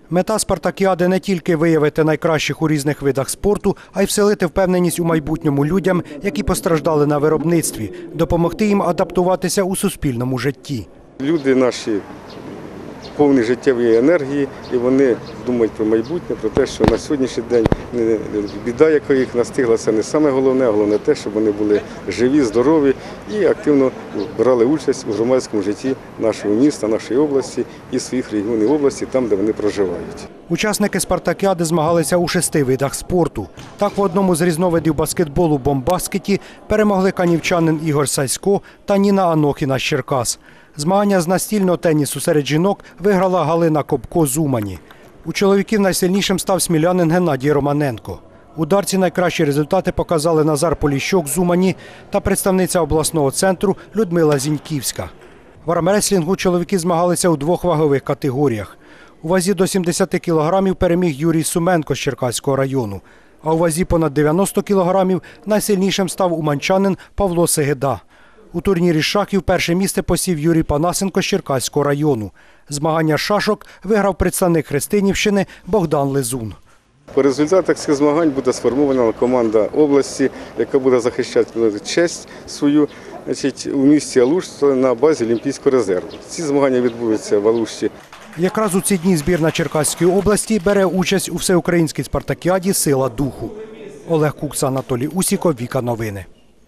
Мета спартакіади не тільки виявити найкращих у різних видах спорту, а й вселити впевненість у майбутньому людям, які постраждали на виробництві, допомогти їм адаптуватися у суспільному житті. Люди наші повні життєвої енергії, і вони думають про майбутнє, про те, що на сьогоднішній день біда, яка їх настигла, це не саме головне, головне те, щоб вони були живі, здорові і активно брали участь у громадському житті нашого міста, нашої області і своїх регіонів області, там, де вони проживають. Учасники спартакіади змагалися у 6 видах спорту. Так, в одному з різновидів баскетболу «Бомбаскеті» перемогли канівчанин Ігор Сасько та Ніна Анохіна з Черкас. Змагання з настільного тенісу серед жінок виграла Галина Копко з Умані. У чоловіків найсильнішим став смілянин Геннадій Романенко. У дарці найкращі результати показали Назар Поліщук з Умані та представниця обласного центру Людмила Зіньківська. В армреслінгу чоловіки змагалися у 2 вагових категоріях. У вазі до 70 кілограмів переміг Юрій Суменко з Черкаського району, а у вазі понад 90 кілограмів найсильнішим став уманчанин Павло Сегеда. У турнірі шахів перше місце посів Юрій Панасенко з Черкаського району. Змагання шашок виграв представник Христинівщини Богдан Лизун. По результатах цих змагань буде сформована команда області, яка буде захищати честь свою у місті Алушт на базі Олімпійського резерву. Ці змагання відбудуться в Алушті. Якраз у ці дні збірна Черкаської області бере участь у всеукраїнській спартакіаді «Сила духу». Олег Кукса, Анатолій Усіков, Віка Новини.